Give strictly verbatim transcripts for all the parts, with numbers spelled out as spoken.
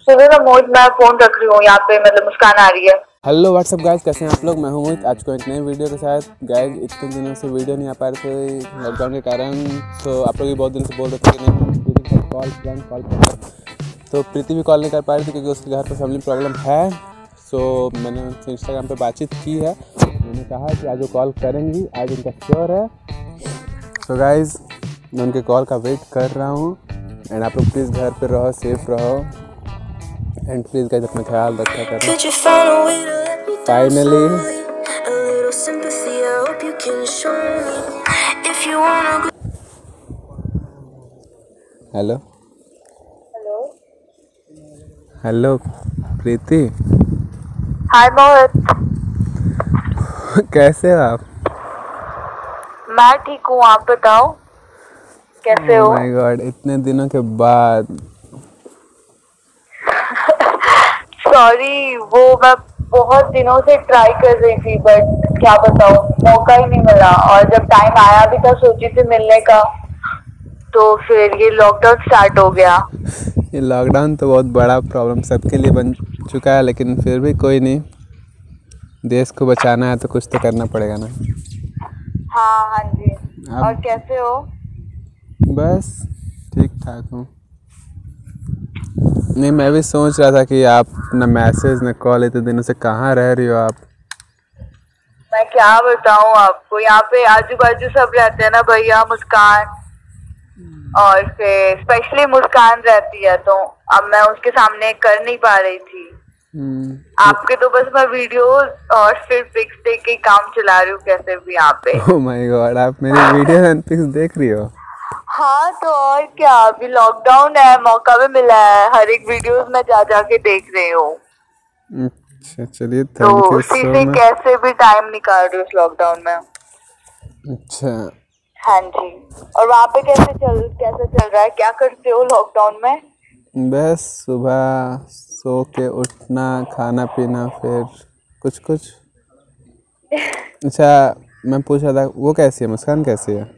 सुनो ना मोहित, मैं फोन रख रही हूँ यहाँ पे, मतलब मुस्कान आ रही है। हेलो व्हाट्सअप गाइस, कैसे हैं आप लोग। मैं हूं मोहित। आज को एक नए वीडियो के साथ। गाइस इतने दिनों से वीडियो नहीं आ पा रहे थे लॉकडाउन के कारण। तो आप लोग भी बहुत दिन से बोल रहे थे कि नहीं कॉल फ्रेंड कॉल कर, तो प्रीति भी कॉल नहीं कर पा रही थी क्योंकि उसके घर पर फैमिली प्रॉब्लम है। सो मैंने उनसे इंस्टाग्राम पे बातचीत की है। मैंने कहा कि आज वो कॉल करेंगी, आज उनका श्योर है। सो गाइस मैं उनके कॉल का वेट कर रहा हूँ। एंड आप लोग प्लीज़ घर पर रहो, सेफ रहो एंड प्लीज़ गाइस अपना ख्याल रखा करें। Finally hello hello hello Preeti. Hi Mohit. कैसे हो आप? मैं ठीक हूँ, आप बताओ कैसे हो? ओह माय गॉड, इतने दिनों के बाद। सॉरी, वो मैं बहुत दिनों से ट्राई कर रही थी बट क्या बताऊँ, मौका ही नहीं मिला। और जब टाइम आया भी था सोची थी मिलने का, तो फिर ये लॉकडाउन स्टार्ट हो गया। ये लॉकडाउन तो बहुत बड़ा प्रॉब्लम सबके लिए बन चुका है, लेकिन फिर भी कोई नहीं, देश को बचाना है तो कुछ तो करना पड़ेगा ना। हाँ हाँ जी। आप... और कैसे हो? बस ठीक ठाक हूँ। नहीं, मैं भी सोच रहा था कि आप न मैसेज न कॉल, इतने दिनों से कहाँ रह रही हो आप? मैं क्या बताऊँ आपको, यहाँ पे आजू बाजू सब रहते हैं ना भैया, मुस्कान, और फिर स्पेशली मुस्कान रहती है, तो अब मैं उसके सामने कर नहीं पा रही थी। आपके तो बस मैं वीडियोस और फिर पिक्स देख के काम चला रही हूँ कैसे भी यहाँ पे। ओह माय गॉड, आप मेरी वीडियो एंड पिक्स देख रही हो? हाँ तो और क्या, अभी लॉकडाउन है, मौका भी मिला है, हर एक वीडियोस में जा जा के देख रही हूँ। अच्छा चलिए, तो थैंक यू उसी सो से मच। कैसे भी टाइम निकाल रही हूँ उस लॉकडाउन में। अच्छा हाँ जी। और वहाँ पे कैसे चल कैसे चल रहा है, क्या करते हो लॉकडाउन में? बस सुबह सो के उठना, खाना पीना, फिर कुछ कुछ। अच्छा मैं पूछ रहा था, वो कैसी है, मुस्कान कैसी है?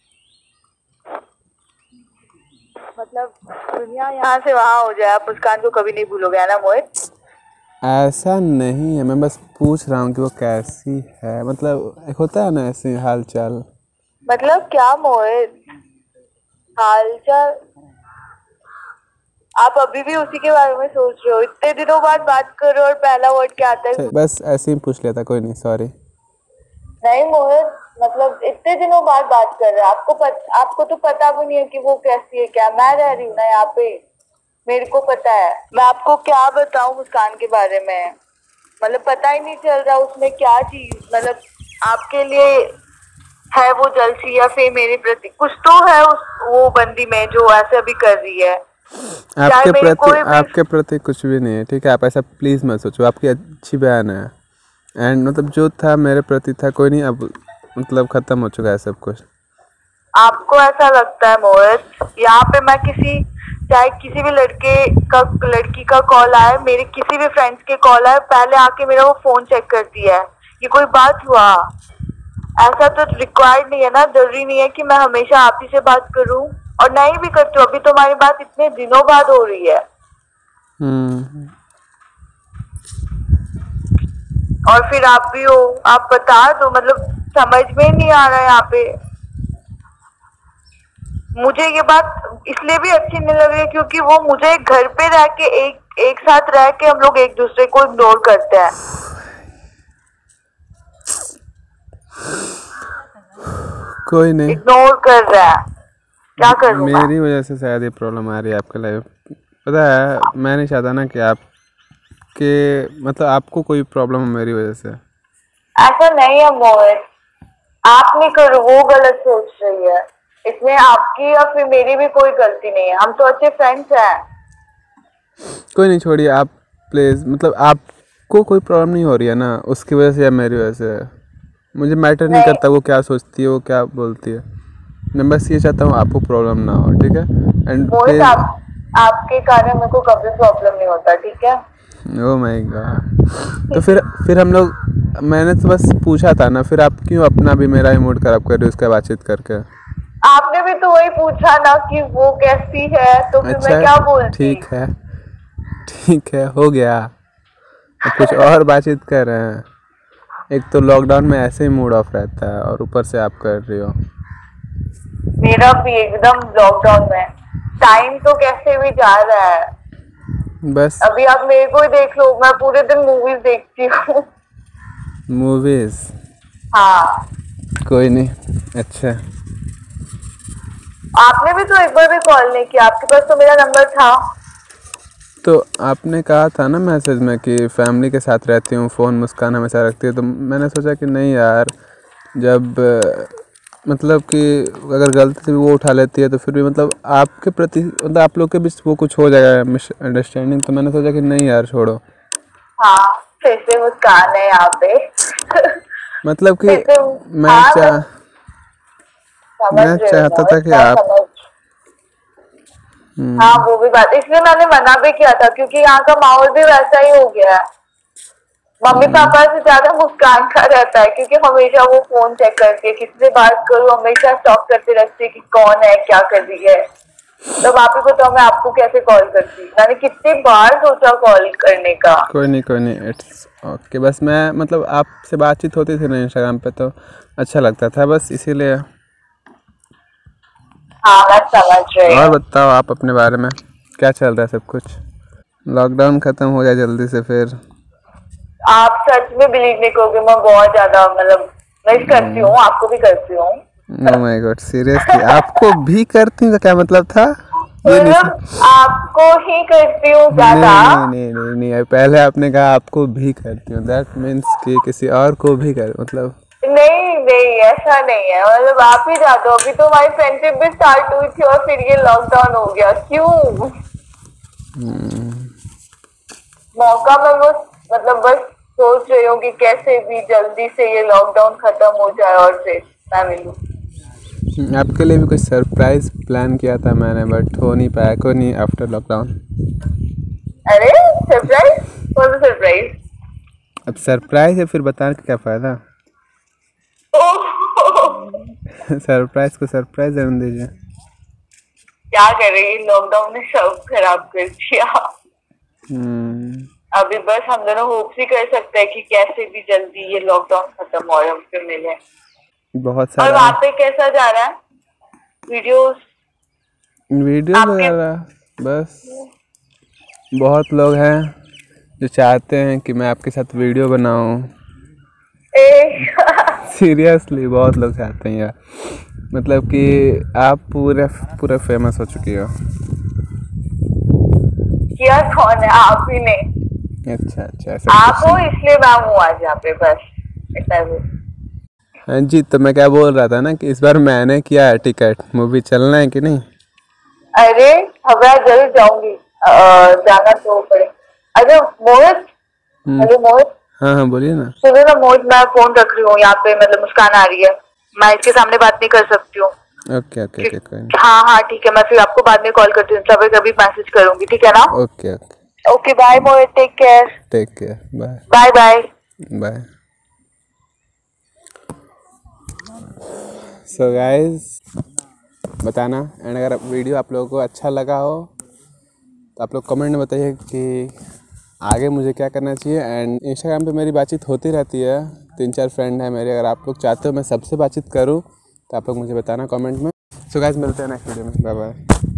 मतलब दुनिया यहाँ से वहाँ हो जाए, आप मुस्कान को कभी नहीं भूलोगे, है ना मोहित? ऐसा नहीं है, मैं बस पूछ रहा हूँ कि वो कैसी है। मतलब एक होता है ना ऐसे हाल चाल। मतलब क्या मोहित, हाल चाल? आप अभी भी उसी के बारे में सोच रहे हो? इतने दिनों बाद बात कर रहे हो और पहला वर्ड क्या आता है? बस ऐसे ही पूछ लिया था, कोई नहीं, सॉरी। नहीं मोहित, मतलब इतने दिनों बाद बात कर रहे हैं, आपको पत, आपको तो पता भी नहीं है कि वो कैसी है। क्या मैं रह रही हूँ ना यहाँ पे, मेरे को पता है। मैं आपको क्या बताऊँ मुस्कान के बारे में, मतलब पता ही नहीं चल रहा उसमें क्या चीज, मतलब आपके लिए है वो जलसी या फिर मेरे प्रति कुछ तो है उस वो बंदी में जो ऐसे अभी कर रही है। आपके प्रति आपके प्रति कुछ भी नहीं है, ठीक है? आप ऐसा प्लीज मत सोचो, आपकी अच्छी बयान है। एंड मतलब जो था मेरे प्रति था, कोई नहीं, अब मतलब खत्म हो चुका है सब कुछ। आपको ऐसा लगता है मोहित? यहाँ पे मैं किसी चाहे किसी भी लड़के का लड़की का कॉल आए, मेरे किसी भी फ्रेंड्स के कॉल आए, पहले आके मेरा वो फोन चेक करती है। ये कोई बात हुआ? ऐसा तो रिक्वायर्ड नहीं है ना, जरूरी नहीं है कि मैं हमेशा आप ही से बात करूं, और नहीं भी करती हूँ। अभी तो हमारी बात इतने दिनों बाद हो रही है। हम्म और फिर आप भी हो, आप बता दो, मतलब समझ में नहीं आ रहा है यहाँ पे। मुझे ये बात इसलिए भी अच्छी नहीं लग रही क्योंकि वो मुझे घर पे रह के एक एक साथ रह के हम लोग एक दूसरे को इग्नोर करते हैं। कोई नहीं, इग्नोर कर रहा है, क्या करूं मैं? मेरी वजह से शायद ये प्रॉब्लम आ रही है आपके लाइफ। पता है, मैं नहीं चाहता ना कि आप के मतलब आपको कोई प्रॉब्लम हो मेरी वजह से। ऐसा नहीं है मोहित, आप नहीं करो, वो गलत सोच रही है। इसमें आपकी या फिर मेरी भी कोई गलती नहीं है, हम तो अच्छे फ्रेंड्स हैं। कोई नहीं, छोड़िए आप प्लीज। मतलब आपको कोई प्रॉब्लम नहीं हो रही है ना उसकी वजह से या मेरी वजह से, मुझे मैटर नहीं, नहीं करता वो क्या सोचती है, वो क्या बोलती है। मैं बस ये चाहता हूँ आपको प्रॉब्लम ना हो, ठीक है? एंड मोहित आप, आपके कारण मेरे को कभी प्रॉब्लम नहीं होता, ठीक है? Oh my god. तो फिर फिर हम लोग, मैंने तो बस पूछा था ना, फिर आप क्यों अपना भी मेरा ही मूड खराब कर रहे हो उसका बातचीत करके? आपने भी तो वही पूछा ना कि वो कैसी है, तो फिर अच्छा, मैं क्या बोलती? ठीक है, ठीक है, हो गया। अब कुछ और बातचीत कर रहे हैं। एक तो लॉकडाउन में ऐसे ही मूड ऑफ रहता है और ऊपर से आप कर रही हो। मेरा भी एकदम लॉकडाउन में टाइम तो कैसे भी जा रहा है। बस अभी आप मेरे को ही देख लो, मैं पूरे दिन मूवीज देखती हूँ। मूवीज? हाँ। कोई नहीं, अच्छा। आपने भी तो एक बार भी कॉल नहीं किया, आपके पास तो मेरा नंबर था। तो आपने कहा था ना मैसेज में कि फैमिली के साथ रहती हूँ, फ़ोन मुस्कान हमेशा रखती है, तो मैंने सोचा कि नहीं यार, जब मतलब कि अगर गलती से भी वो उठा लेती है तो फिर भी मतलब आपके प्रति मतलब आप लोग के बीच वो कुछ हो जाएगा मिसअंडरस्टैंडिंग, तो मैंने सोचा कि नहीं यार छोड़ो। हाँ, फिर से मुस्कान है यहाँ पे। मतलब कि मैं हाँ, चाह मैं चाहता था कि आप हाँ वो भी बात, इसलिए मैंने मना भी किया था क्योंकि यहाँ का माहौल भी वैसा ही हो गया है। मम्मी पापा से ज्यादा मुस्कान का रहता है क्योंकि हमेशा वो फोन चेक करती है, किसी से बात करूँ हमेशा स्टॉक करते रहती है कि कौन है, क्या कर रही है। तो आप ही बताओ मैं आपको कैसे कॉल करती, मैंने कितनी बार सोचा कॉल करने का। कोई नहीं कोई नहीं इट्स ओके। बस मैं मतलब आपसे बातचीत होती थी ना इंस्टाग्राम पे तो अच्छा लगता था, बस इसीलिए। हाँ मैं समझ रही हूँ। और बताओ आप अपने बारे में, क्या चल रहा है सब कुछ? लॉकडाउन खत्म हो जाए जल्दी से फिर। आप सच में बिलीव नहीं करोगे, मैं बहुत ज्यादा मतलब मिस करती हूँ, आपको भी करती हूँ। ओह माय गॉड, सीरियसली आपको भी करती हूँ? क्या मतलब था ये? मतलब आपको ही करती हूँ ज्यादा। नहीं नहीं नहीं नहीं नहीं, पहले आपने कहा आपको भी करती हूँ, दैट मीन्स कि किसी और को भी कर मतलब। नहीं नहीं ऐसा नहीं है, मतलब आप ही जाते हो। अभी तो हमारी फ्रेंडशिप भी स्टार्ट हुई थी और फिर ये लॉकडाउन हो गया, क्यों? मौका मैं वो मतलब बस सोच रही हूँ कि कैसे भी जल्दी से ये लॉकडाउन खत्म हो जाए और फिर मैं मिलूं। आपके लिए भी कुछ सरप्राइज प्लान किया था मैंने, बट हो नहीं पाया। कोई नहीं, आफ्टर लॉकडाउन। अरे सरप्राइज? कौन सा सरप्राइज? अब सरप्राइज है फिर बताने का क्या फायदा। सरप्राइज को सरप्राइज रहने दीजिए। क्या कर रही है, लॉकडाउन ने सब खराब कर दिया। अभी बस हम दोनों होप्स ही कर सकते हैं कि कैसे भी जल्दी ये लॉकडाउन खत्म हो और हम फिर मिले। बहुत सारा। और वहाँ पे कैसा जा रहा है? वीडियोस वीडियो वगैरह बस बहुत लोग हैं जो चाहते हैं कि मैं आपके साथ वीडियो बनाऊं। सीरियसली बहुत लोग चाहते हैं यार, मतलब कि आप पूरे पूरा फेमस हो चुकी हो। क्या कौन है? आप ही ने। अच्छा अच्छा, आप हो इसलिए मैं हूँ आज यहाँ पे, बस इतना ही। हाँ जी, तो मैं क्या बोल रहा था ना कि इस बार मैंने किया है टिकट, मूवी चलना है कि नहीं? अरे हवा जरूर जाऊंगी, जाना तो पड़े। अरे मोहित, अरे मोहित। हाँ हाँ बोलिए ना। सुनो ना मोहित, मैं फोन रख रही हूँ यहाँ पे, मतलब मुस्कान आ रही है, मैं इसके सामने बात नहीं कर सकती हूँ। ओके ओके ओके कोई नहीं। हाँ हाँ ठीक है, मैं फिर आपको बाद में कॉल करती हूँ, कभी कभी मैसेज करूंगी, ठीक है ना? Okay okay okay bye Mohit, take care. Take care, bye bye bye bye. So guys बताना, एंड अगर वीडियो आप लोगों को अच्छा लगा हो तो आप लोग कमेंट में बताइए कि आगे मुझे क्या करना चाहिए। एंड इंस्टाग्राम पे मेरी बातचीत होती रहती है, तीन चार फ्रेंड हैं मेरे, अगर आप लोग चाहते हो मैं सबसे बातचीत करूं तो आप लोग मुझे बताना कमेंट में। सो गाइस मिलते हैं नेक्स्ट वीडियो में, बाय बाय।